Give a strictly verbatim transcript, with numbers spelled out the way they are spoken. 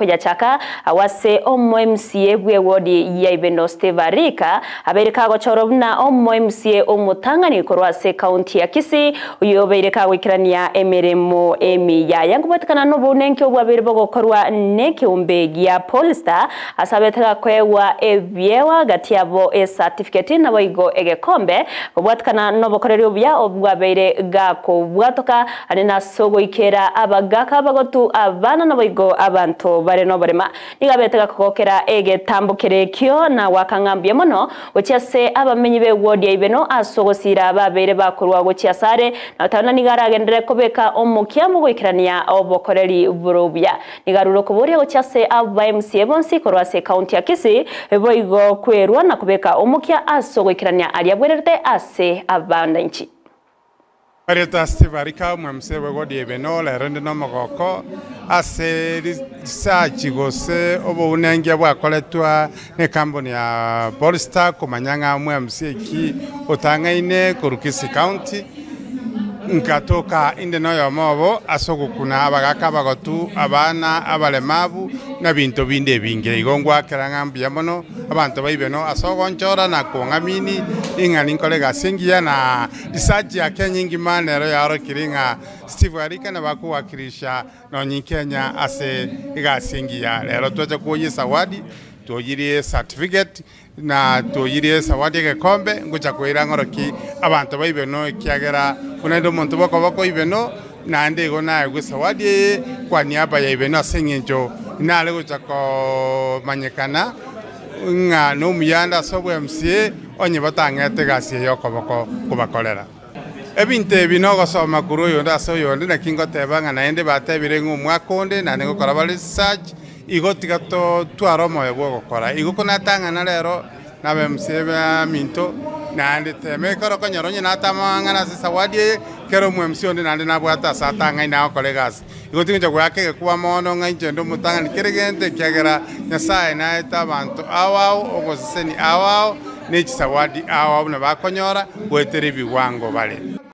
kujachaka awase omo M C A bwe Wodi ya Ibeno Arika abereka gochorobna omo M C A omutangani korwase county ya Kisii uyo bereka wikirania emeremo emi ya yangu batikana no bunenke obwabere bogokorwa neke umbegi ya Polestar asabetaka kwewa ebyewa gatiabo e certificate na boigo egekombe obwatikana no bokorero bya obwabere gako bwatoka anena sogo ikera abagaka bagotu abana na boigo abantu bare no barema nigabetaka kokera egetambukire kyo na wakangambye mono ucyase abamenyi be Wodi ya Ibeno asogosira ababere bakorwa gucyasare na tana nigaragendere kobeka omukyamo gwikirania obokoreri burubya nigaruro kuburi ucyase aba M C A bonsi korwase county ya Kisii boigo kwerwa na kubeka omukya asogokirania aliyabwerete ase abandanchi Arita Steve Arika mwamse Wodi ya Ibeno la rende no mogoko ase research gose obo unengia bwa koletwa ne company ya Polestar kumanyanga mwamse ki otangaine ku Kisii county nkatoka inde no yomobo asoko kuna abagaka bagotu abana abalemabu na bintu binde binge igongwa kerangambya mono abantu baibeno asoko nchora na kongamini ingani kolega singia na research ya kenyingi manero yaro kiringa Steve Arika na bakuwakilisha no nyikenya ase igasingia lero twaje kuyi sawadi tuoyirie certificate na tuoyirie sawadi ke kombe ngucha kuira ngoroki abantu baibeno kiagera unendo muntu bako bako Ibeno na ndego na gu sawadi kwa niaba ya Ibeno asengenjo nale gucha ko manyekana nga no muyanda sobwe M C A onye batangete gasi yo koboko kubakolera ebinte binogo soma kuru yo ndaso yo ndina kingo tebanga na ende batebire ngu mwakonde na ngo kora research igotika to twaromo yebo gukora igukuna tangana rero na M C A minto na ndite mekoro konyoronye na tamanga na sawadi kero mu M C A ndi nandi na bwata satanga ina kolegas igotinga gwake kuba mono nganje ndo mutanga kirigente kyagera nyasaye na eta bantu awao ogoseni awao ni sawadi awao na bakonyora bwetere biwango bale